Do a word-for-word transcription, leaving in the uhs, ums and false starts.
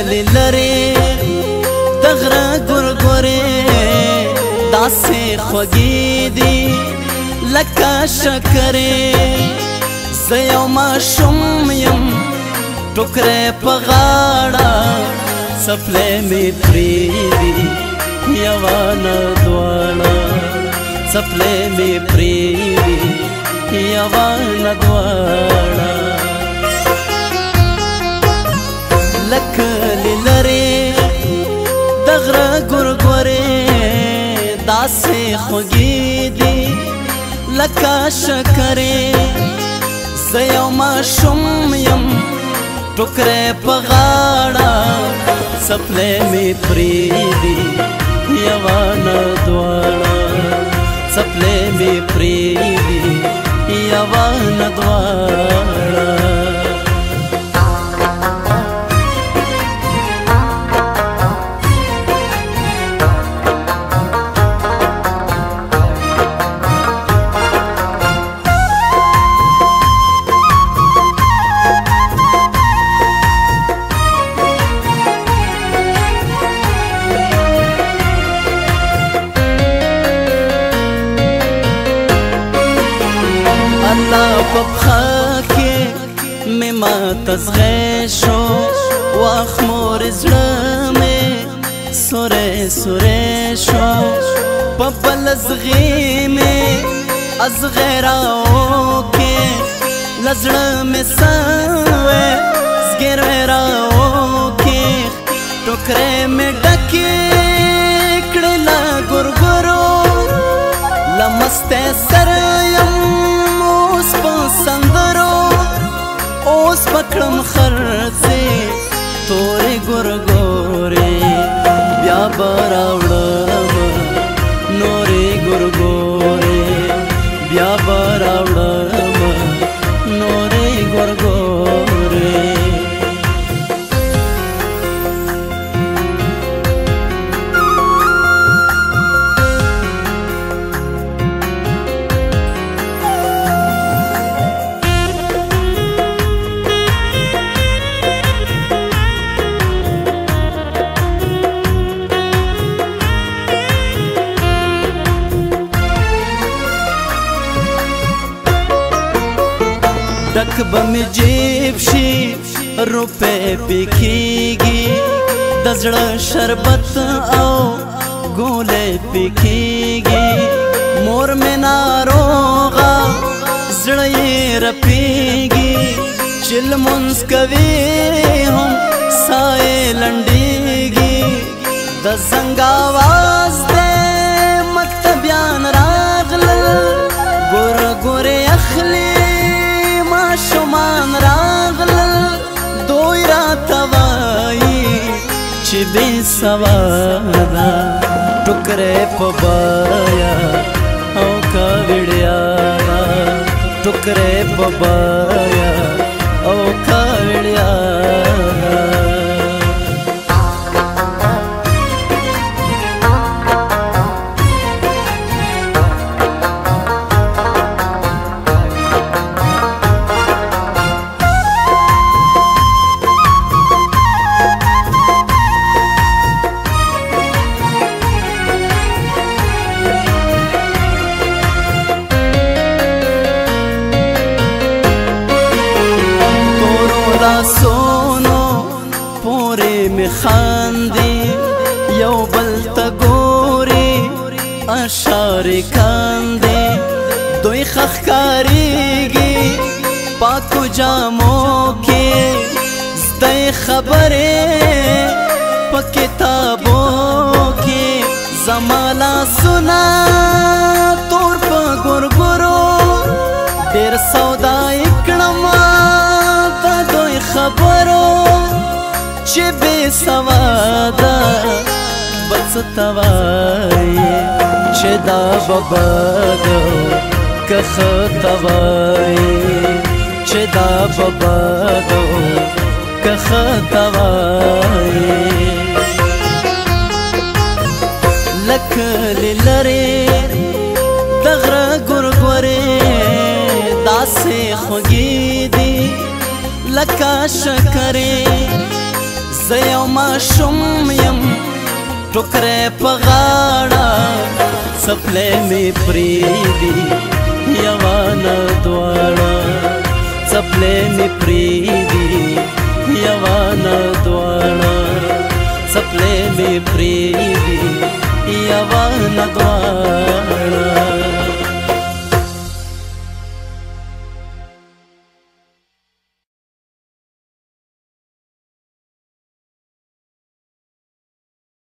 کلی لري دغره ګورګورې داسې خوږې دي لکه شکرې زه یو ماشوم یم ټوکرې په غاړه څپلۍ مې پرېږدي یوه نه دواړه څپلۍ مې پرېږدي یوه نه دواړه لکلی لري دغره ګورګورې داسې خوږې دي لکه شکرې زه یو ماشوم یم ټوکرې په غاړه څپلۍ مې پرېږدي یوه نه دواړه څپلۍ مې پرېږدي یوه نه دواړه الله په پښه کې مې ماته زغی شو واخ مور زړه مې سوری سوری شو په بل زغی مې ازغی راوکې له زړه مې سوی زګیروی راوکې ټوکرې مې ډکې کړې له ګورګورو له مستۍ سره یم اوس په سندرو اوس پکړم خرڅې تورې ګورګورې بیا به راوړم نورې ګورګورې بیا به راوړم نورې ګورګورې ډک به مې جیب شي روپۍ پکېږي د زړه شربت او ګولۍ پکېږي مور مې ناروغه زړه یې رپېږي چې لمونځ کوي هم ساه یې لنډېږي د زنګ اواز دی مکتبیان راغلل ګوره ګورې اخلي ماشومان راغلل دوی راته وایي چې بې سواده ټوکرې په بیه او که وړیا ټوکرې په بیه او که وړیا لاسونو پورې مې خاندي یو بل ته ګوري اشارې کاندي دوی ښه ښکارېږي پاکو جامو کې زده خبرې په کتابو کې زما لاسونه تور په ګورګورو ډېر سودا یې کړم خبرو چې بې سواده به څه ته وایي چې دا به بد که ښه ته وایي چې دا به بد که ښه ته وایي لکلی لري دغره ګورګورې داسې خوږې دي لکه شکرې زه یو ماشوم یم ټوکری په غاړه څپلۍ مې پرېږدي یوه نه دواړه څپلۍ مې پرېږدي یوه نه دواړه څپلۍ مې پرېږدي یوه نه دواړه